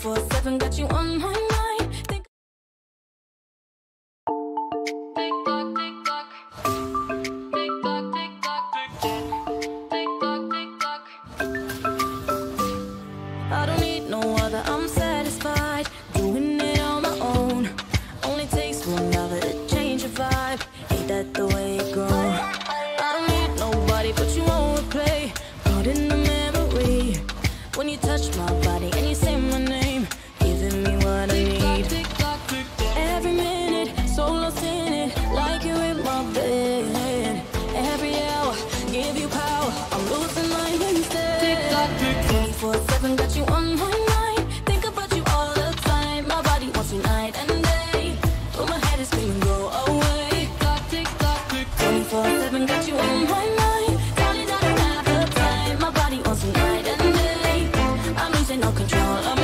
24/7, got you on my mind. Think tick tock, tick tock. Tick tock, tick tock. Tick tock, tick tock. I don't need no other, I'm satisfied doing it on my own. Only takes one other to change your vibe. Ain't that the way it goes? I don't need nobody, but you won't replay. Caught in the memory when you touch my body and you say my name, giving me what I need. Every minute, so lost in it, like you in my bed. Every hour, give you power, I'm losing my instead. 24/7, got you on my mind. Think about you all the time. My body wants you night and day. But my head is screaming, go away. 24/7, got you on my mind. Darling, I don't have the time. My body wants you night and day. I'm losing all control of